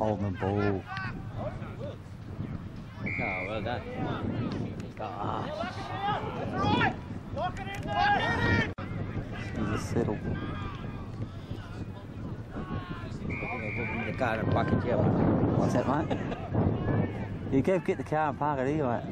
holding the ball. Oh, well done. He's a settle. The car and park it here. What's that, mate? You go get the car and park it here, mate.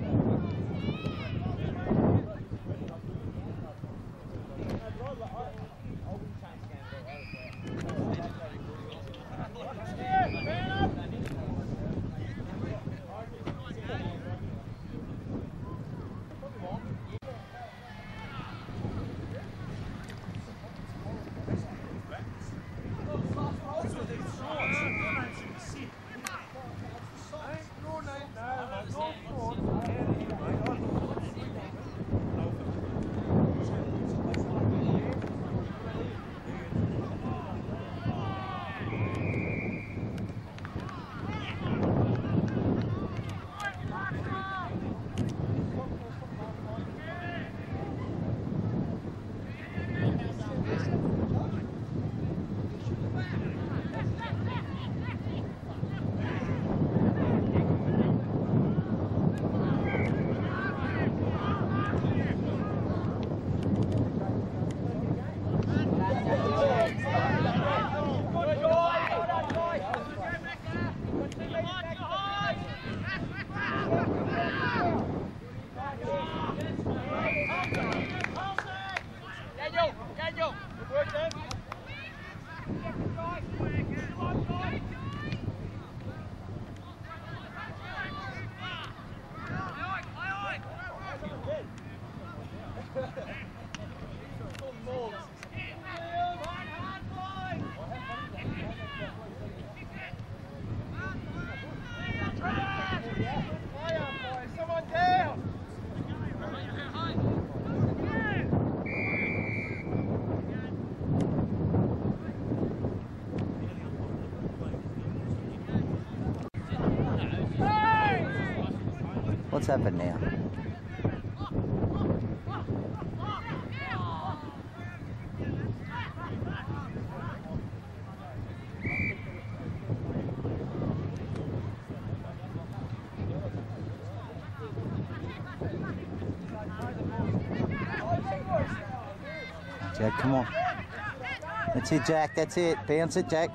What's happened now? Jack, come on. That's it, Jack. That's it. Bounce it, Jack.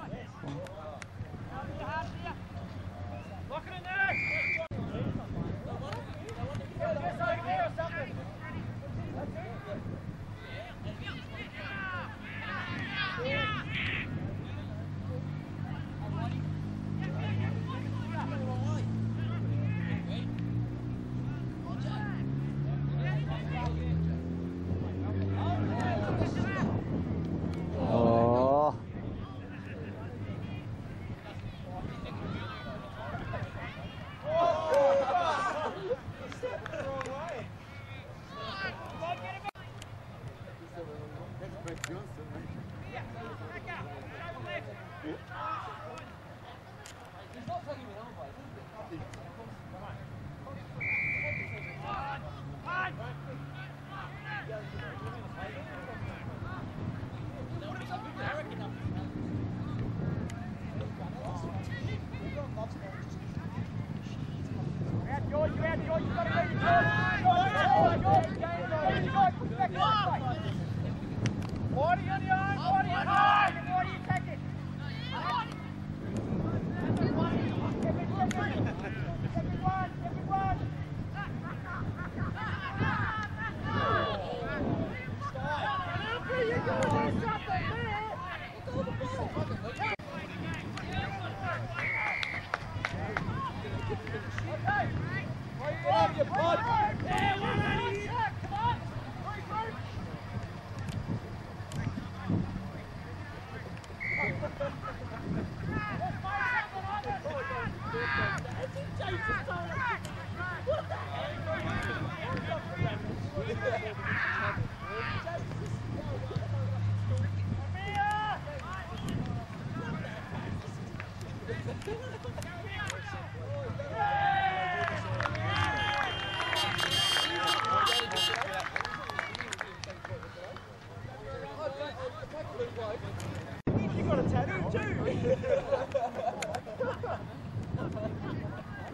You got a tattoo too!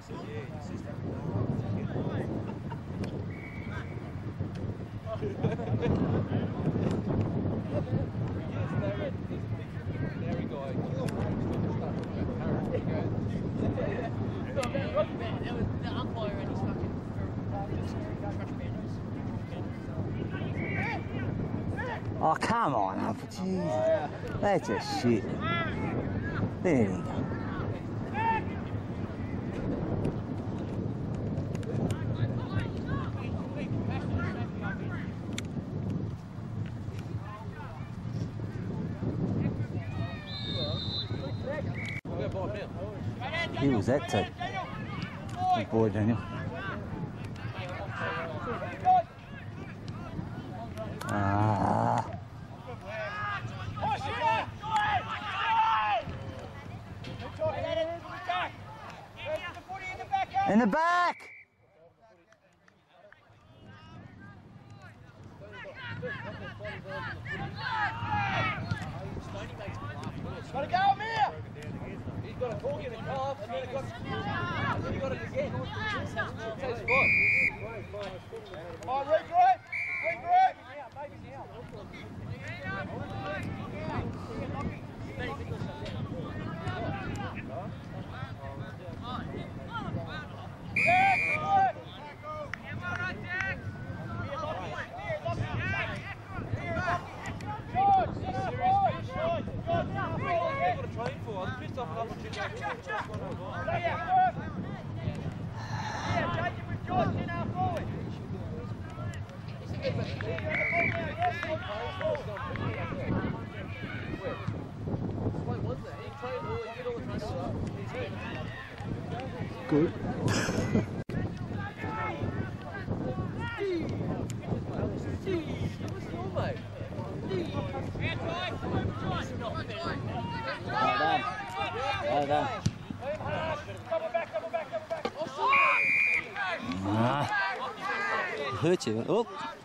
Oh, come on, Humphrey. Jesus. That's just shit. There you go. Who was that to? Good boy, Daniel. Ah. In the back! Gotta go, Amir! He's got a corgi in the calf, and then he got it again. Takes what? Oh, regroup! Regroup! Good. Well done. Hurt you. Oh.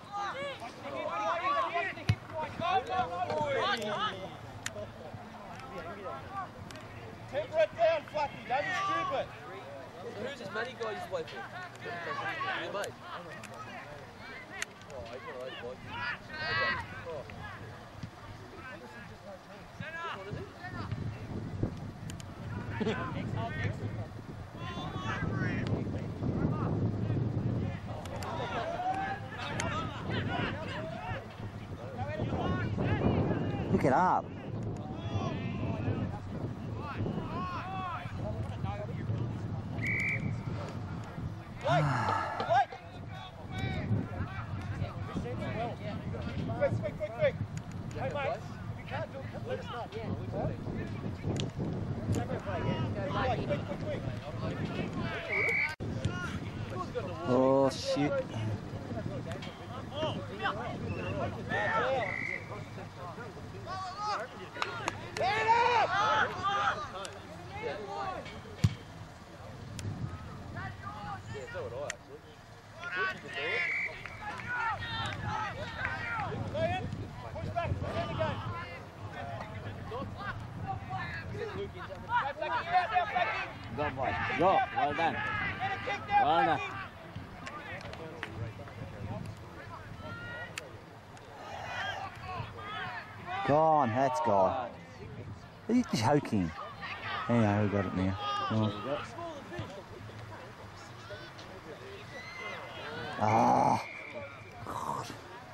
Temper it down, Fluffy. Don't be stupid. Who's this money guy you play for? Your mate. Oh, he's one of those boys. Oh. What is it? Pick it up. Quick. Hey, mate, if you can't do it, let us know. Quick. Oh, shit. Stand up! Yeah, so would I, actually. Push back, stand again. Go, boy. Go. Well done. Well done. Go on, that's gone. He's joking. Anyhow, we got it now. Oh. Ah. God.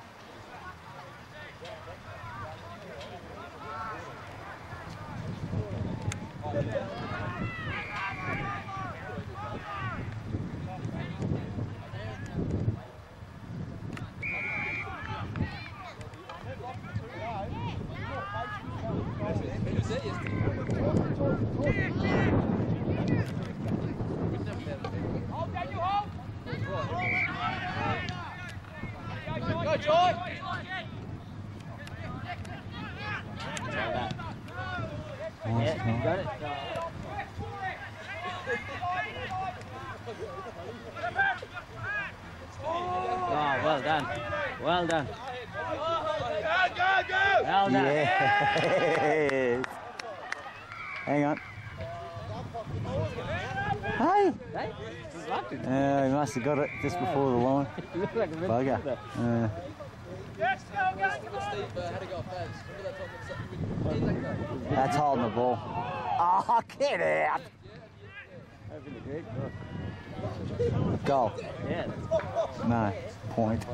Go, George! Yeah, got it. Oh, well done. Well done. Go! Well done. Yes. Hang on. Hey. Hey! Hey, he's lucky. Yeah, he must have got it just before the line. You look like a Bugger. midfielder. Yes, go, go, come on. Steve had to go off fence. Remember that time? That's holding the ball. Oh, get out! That'd been a great goal. Goal. Yeah. No, point.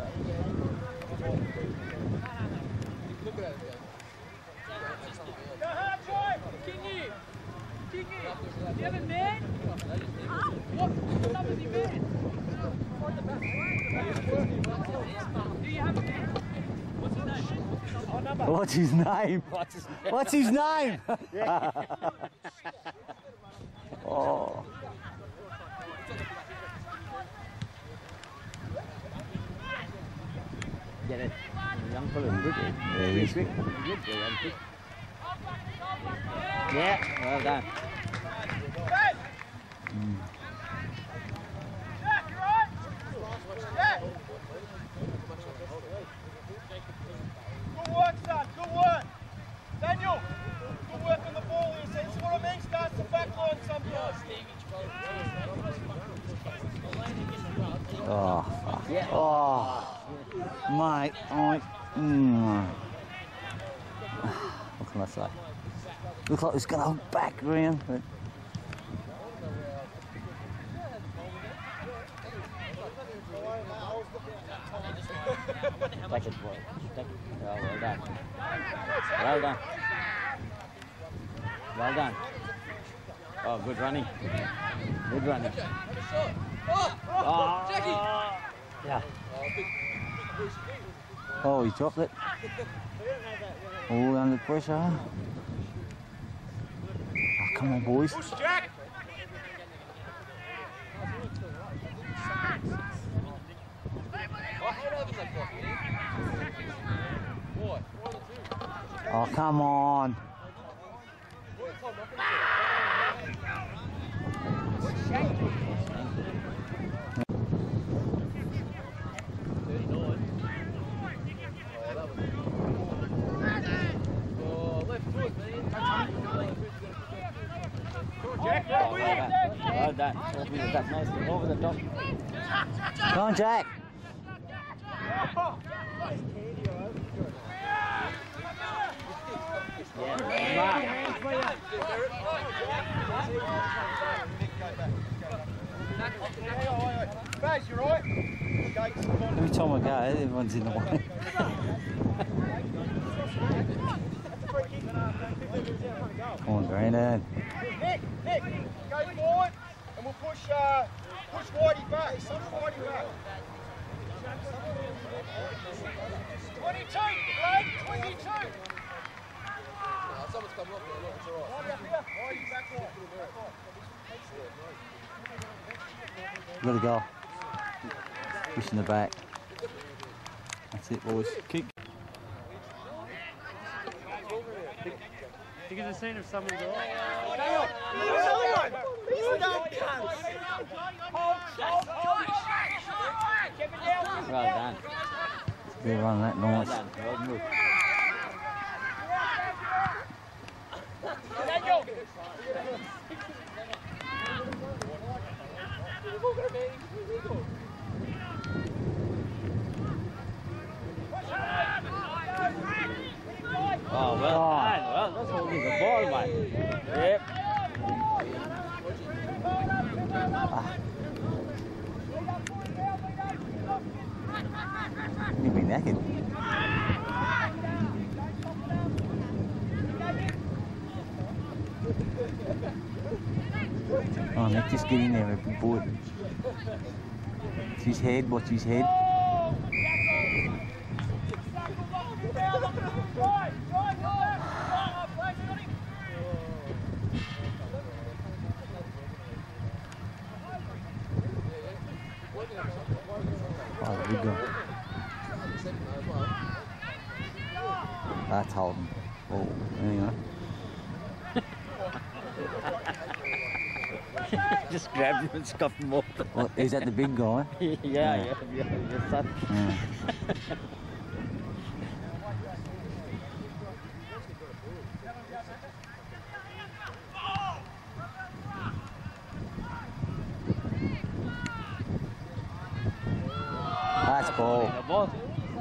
Look at it again. Go hard, Troy. Kingy! Kingy! Do you have a man? What number is your man? Do you have a man? What's his name? What's his name? What's his name? Oh. Get it. Young fella, good. Yeah, he's quick. Good, young quick. Yeah, well done. Hey! Jack, you right? Jack! Good work, son. Good work. Daniel, good work on the ball here. See, this is what I mean. Starts the back line sometimes. Oh, fuck. Yeah. Oh, mate. What can I say? Looks like it's going to hold back round, but Take it, boy. Take it. Oh, well done. Well done. Well done. Oh, good running. Good running. Oh, Jackie! yeah. oh, he dropped it. All under pressure. Oh, come on, boys. Push, Jack. Oh, come on. Well done. Over the top, nicely. Over the top. Come on, Jack. Baz, you right? Every time I go, everyone's in the way. Come on, Grandad. Nick, go forward and we'll push Whitey back. Whitey back. 22, Blake, 22. Someone's coming off there, look, it's alright. Whitey up here. Whitey back off. Let it go. Push in the back. That's it, boys. Kick. You can see if someone's all Well done. They're running that Well nice. done. Well moved. Oh, well done. Well, that's holding the ball, mate. Yep. You'd be naked. Oh, Nick, just get in there, big boy. It's his head, watch his head. Oh, big guy. That's holding. Oh, anyway. Just grabbed him and scuffed him off. What, is that the big guy? yeah, your son. Yeah. Ball. The ball.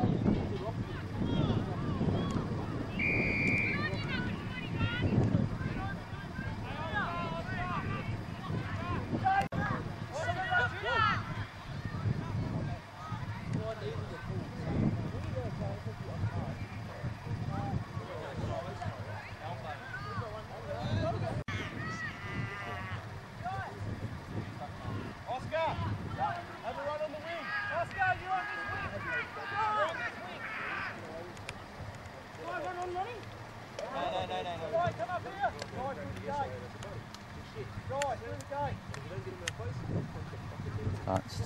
Touched.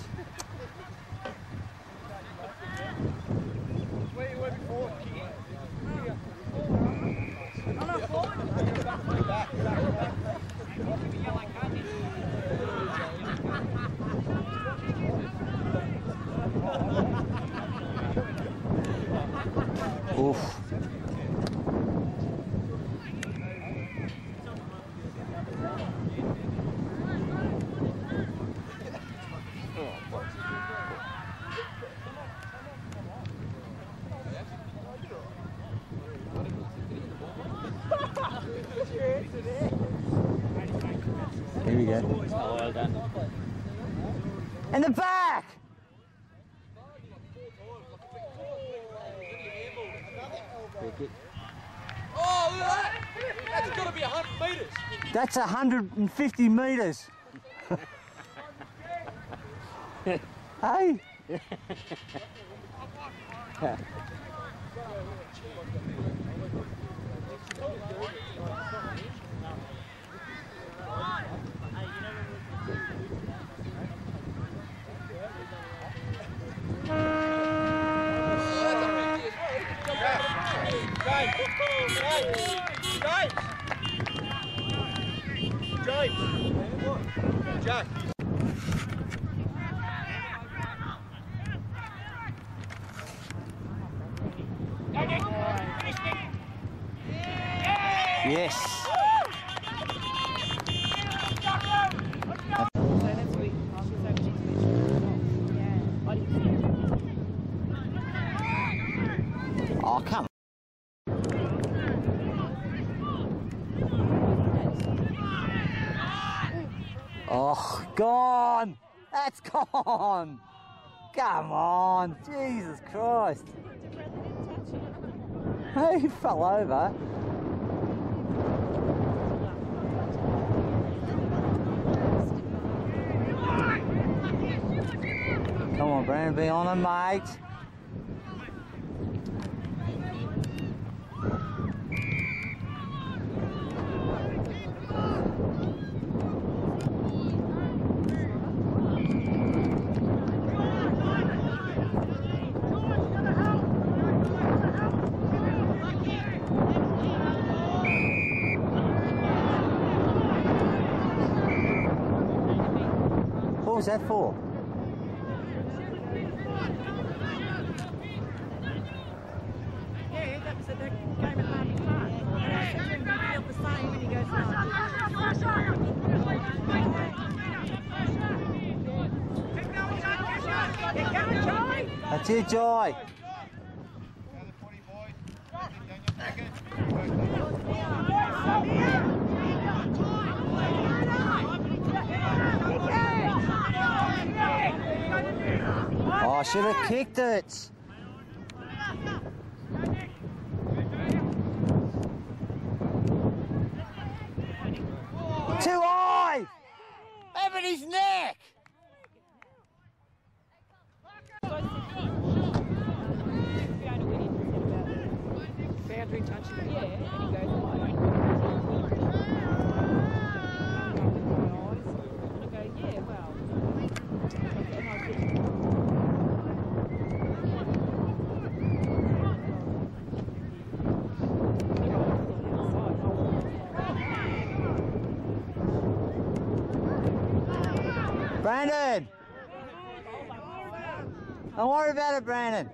Oof. Here we go. Oh, well done. In the back! Free kick. Oh, look at that! That's got to be 100 metres. That's 150 metres. Hey! Jack. Yes. Oh, come on. Oh, gone. That's gone. Come on. Jesus Christ. Hey, he fell over. Come on, Brandon, be on him, mate. What was that for? Yeah, that was at the game at Harvey Park. He felt the same when he goes That's it, Joy. Oh, I should have kicked it. Too high! Over his neck! boundary touching the air, and he goes wide. And I go, yeah, well. And I get Brandon! Don't worry about it, Brandon.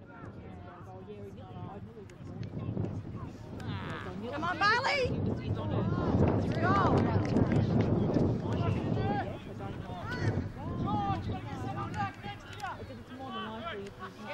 Come on, Bailey! Go!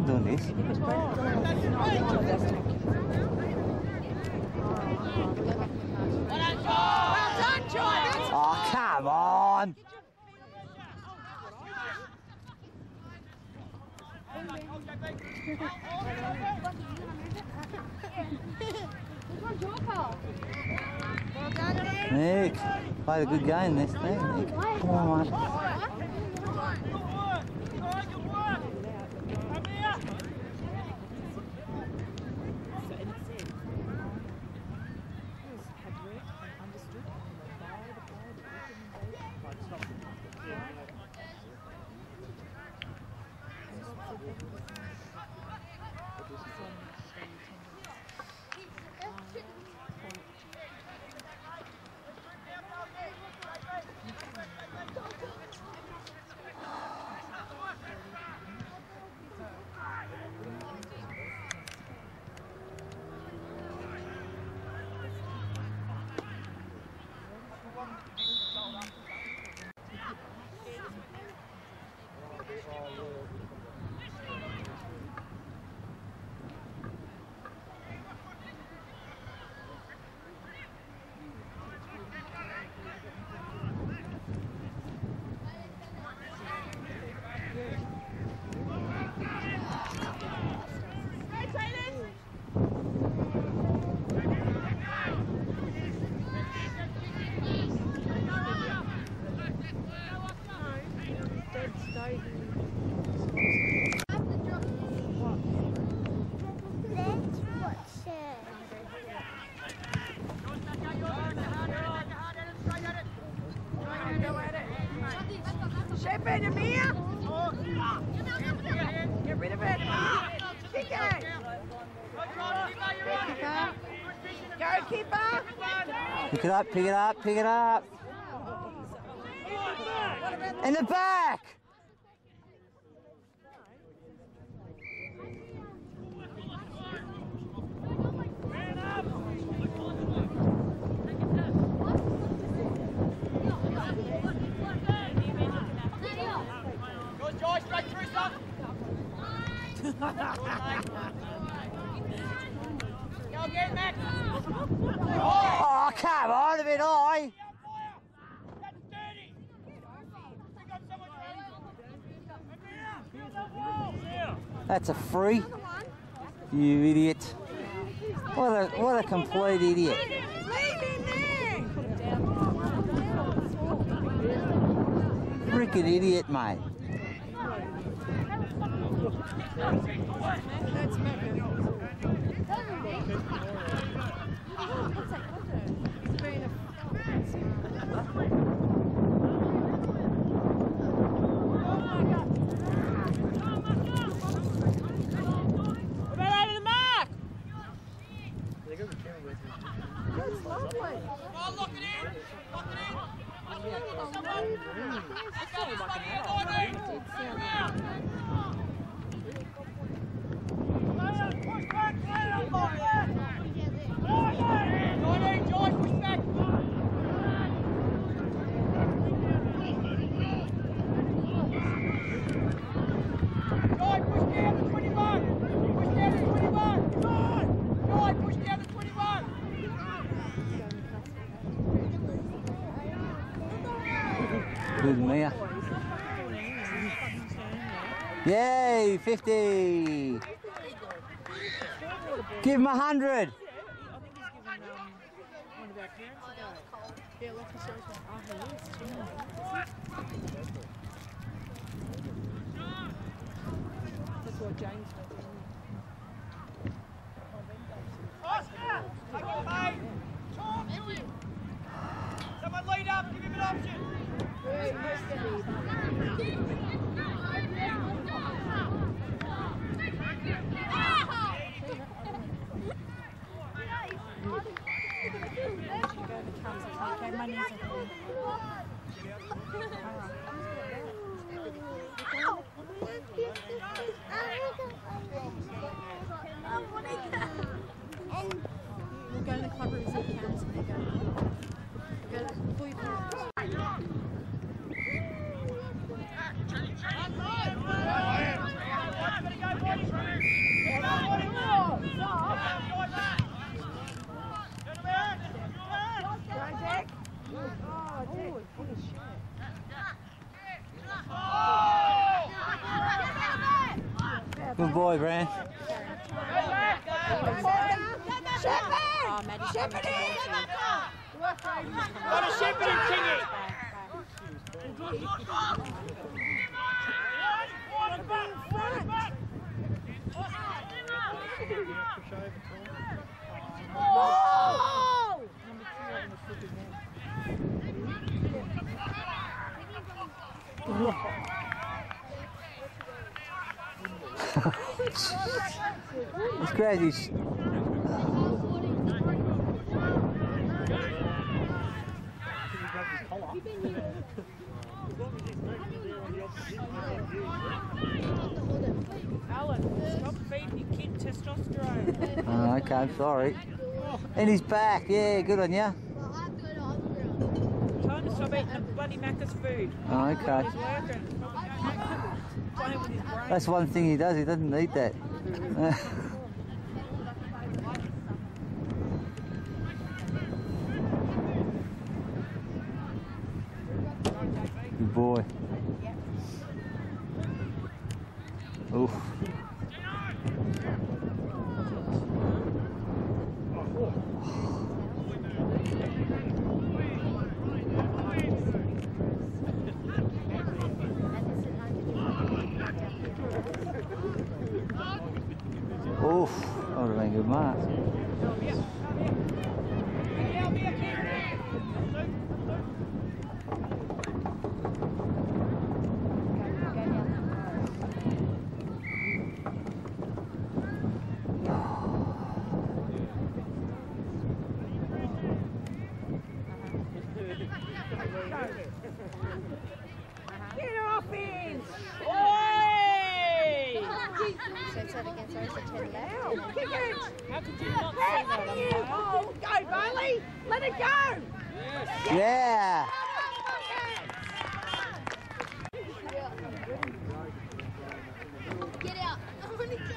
I'm doing this. Well done, John. Oh, come on. Nick, played a good game this thing, Nick. Come on, mate. Shape it, Amir. Get rid of it. Kick it. Go, keeper. Pick it up, pick it up, pick it up. In the back. Oh, come on, a bit high. That's a free. You idiot. What a complete idiot. Freaking idiot, mate. Good Mia. Yay, 50. Give him 100. Someone lead up, give him an option. We'll go to the club room and counts and go pull your parents. Good boy, Bran. Shepherd in! Got a shepherd in, Kingy! It's crazy. Alan, stop feeding your kid testosterone. Oh, okay, I'm sorry. And he's back. Yeah, good on you. Tell him to stop eating the bloody Macca's food. Oh, okay. He's working. Playing with his brain. That's one thing he does. He doesn't eat that. Good boy. Oof. Oof, that would have been a good mark. Get off him! Kick it! How could you not say that? Oh, go, Bailey! Let it go! Yeah! Get out! I'm only joking.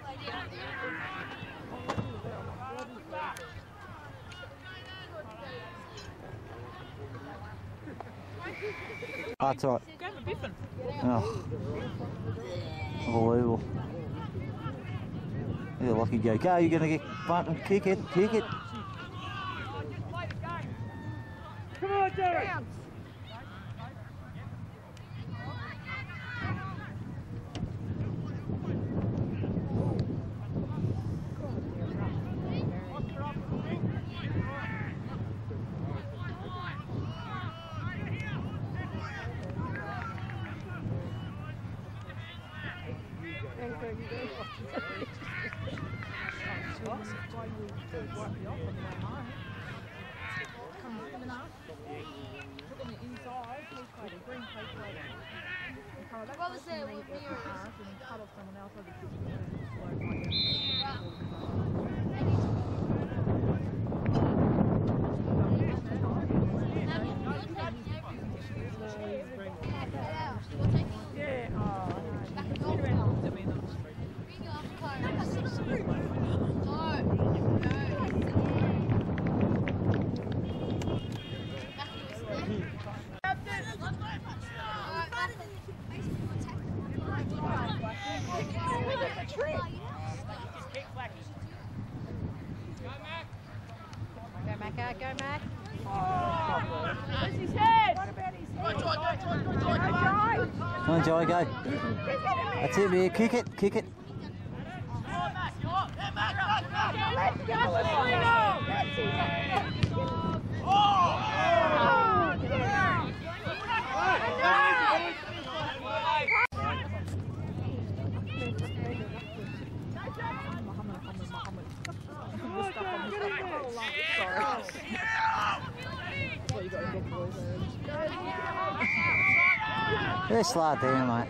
Oh, that's all right. Go for Biffin. Oh. Unbelievable. Yeah, lucky go. Go, you're going to get bumped and kick it. Kick it. Come on, Derek! What was it? What beer? Go, Mac. Where's his head? What about his head? Come on, Joy, go. That's it, man. Kick it. Kick it. Let's go, let's bring him! That's his Just slide down, mate.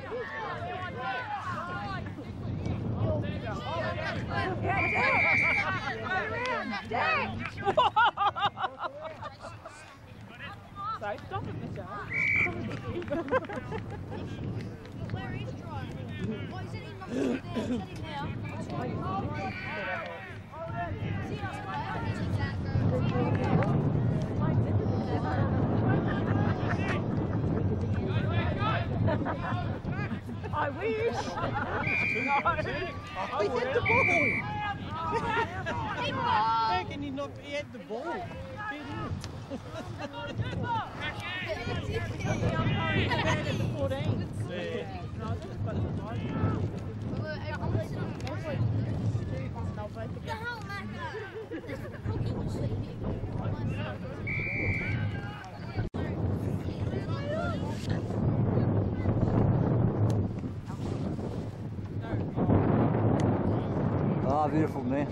So stop it, Michelle. Where is Troy? Oh, he's sitting there. He's sitting there. See us play? He's exactly. I wish. We hit the ball. How can he not? He had the ball. Oh, beautiful, man.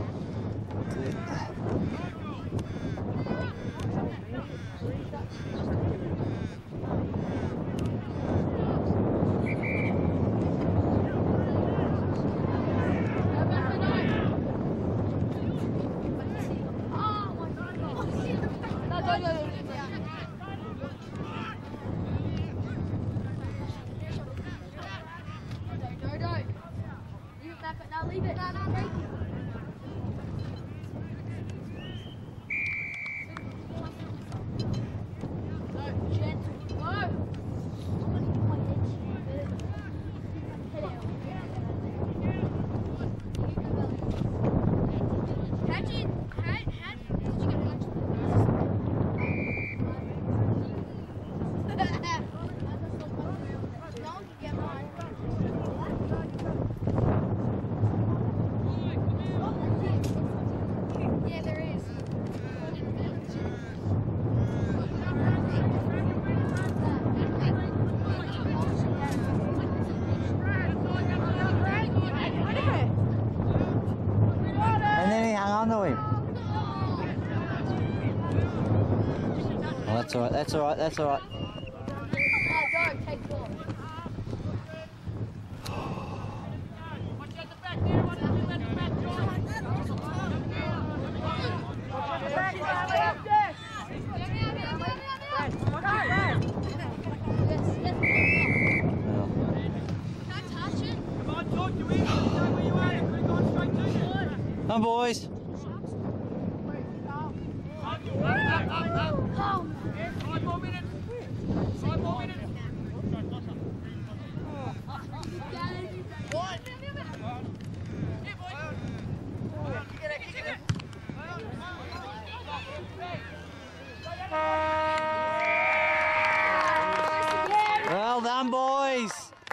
Leave it. No, leave it. That's alright, that's alright, that's alright. Come on, boys. Well done, boys.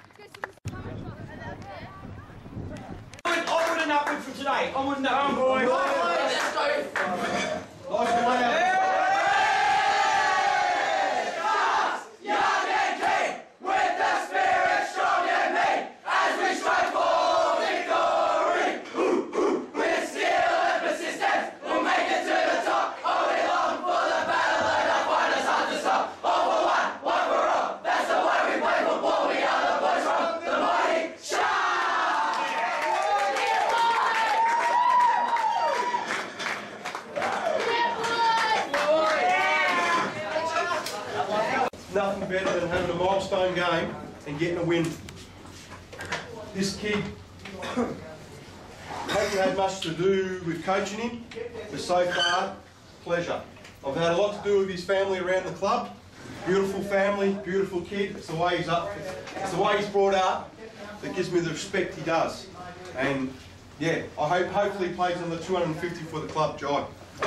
Onward and upward for today. Onward and upward. Boys. Let's go. Nice to lay out. Nothing better than having a milestone game and getting a win. This kid hasn't had much to do with coaching him, but so far, pleasure. I've had a lot to do with his family around the club. Beautiful family, beautiful kid. It's the way he's up. It's the way he's brought up that gives me the respect he does. And yeah, I hopefully he plays on the 250 for the club, Jai.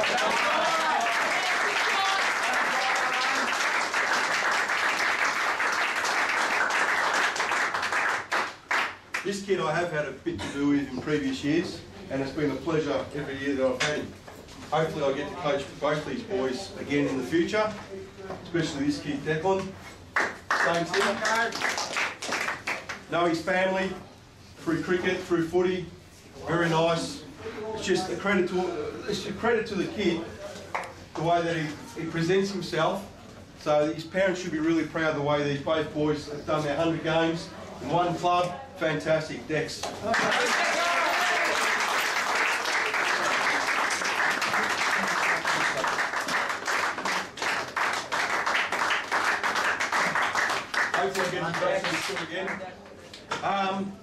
This kid I have had a bit to do with in previous years, and it's been a pleasure every year that I've had him. Hopefully I get to coach both these boys again in the future, especially this kid Declan. Same thing. Know his family through cricket, through footy, very nice. It's just a credit to the kid, the way that he presents himself. So his parents should be really proud of the way these both boys have done their 100 games in one club. Fantastic, Dex. Hopefully I get to coach this again.